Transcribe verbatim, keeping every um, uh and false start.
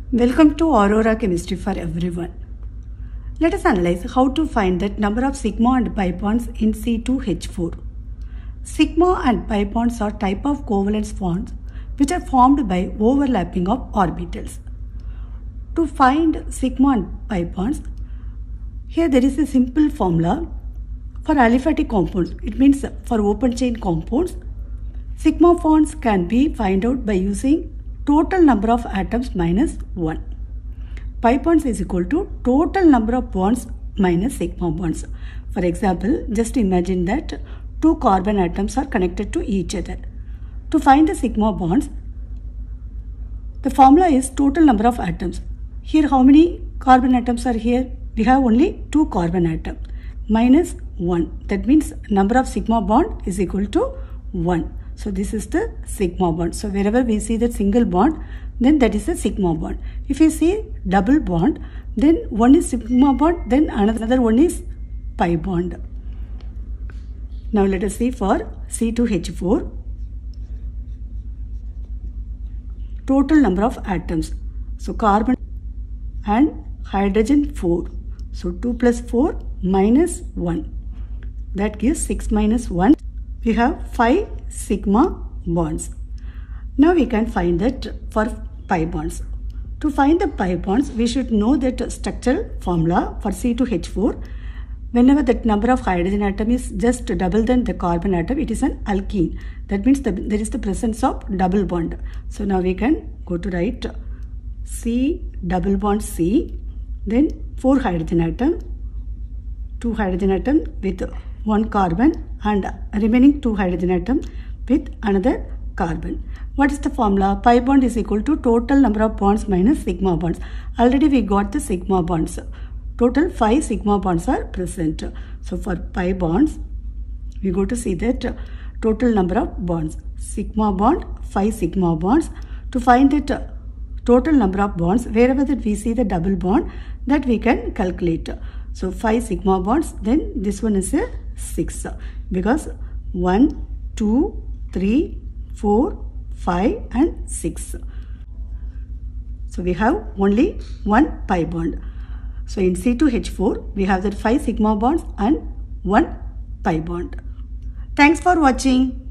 Welcome to Aurora Chemistry for everyone. Let us analyze how to find the number of sigma and pi bonds in C two H four. Sigma and pi bonds are type of covalent bonds which are formed by overlapping of orbitals. To find sigma and pi bonds, here there is a simple formula for aliphatic compounds. It means for open chain compounds, sigma bonds can be found out by using total number of atoms minus one. Pi bonds is equal to total number of bonds minus sigma bonds. For example, just imagine that two carbon atoms are connected to each other. To find the sigma bonds, the formula is total number of atoms. Here how many carbon atoms are here? We have only two carbon atoms minus one. That means number of sigma bond is equal to one. So this is the sigma bond. So wherever we see that single bond, then that is a sigma bond. If we see double bond, then one is sigma bond, then another one is pi bond. Now let us see for C two H four. Total number of atoms. So carbon and hydrogen four. So two plus four minus one. That gives six minus one. We have five sigma bonds. Now we can find that for pi bonds. To find the pi bonds, we should know that structural formula for C two H four. Whenever that number of hydrogen atom is just double than the carbon atom, it is an alkene. That means the, there is the presence of double bond. So now we can go to write C double bond C, then four hydrogen atom, two hydrogen atom with one carbon and remaining two hydrogen atom with another carbon. What is the formula? Pi bond is equal to total number of bonds minus sigma bonds. Already we got the sigma bonds. Total five sigma bonds are present. So for pi bonds, we go to see that total number of bonds. Sigma bond, five sigma bonds. To find that total number of bonds, wherever that we see the double bond, that we can calculate. So five sigma bonds, then this one is a six, because one, two, three, four, five and six. So we have only one pi bond. So in C two H four, we have that five sigma bonds and one pi bond. Thanks for watching.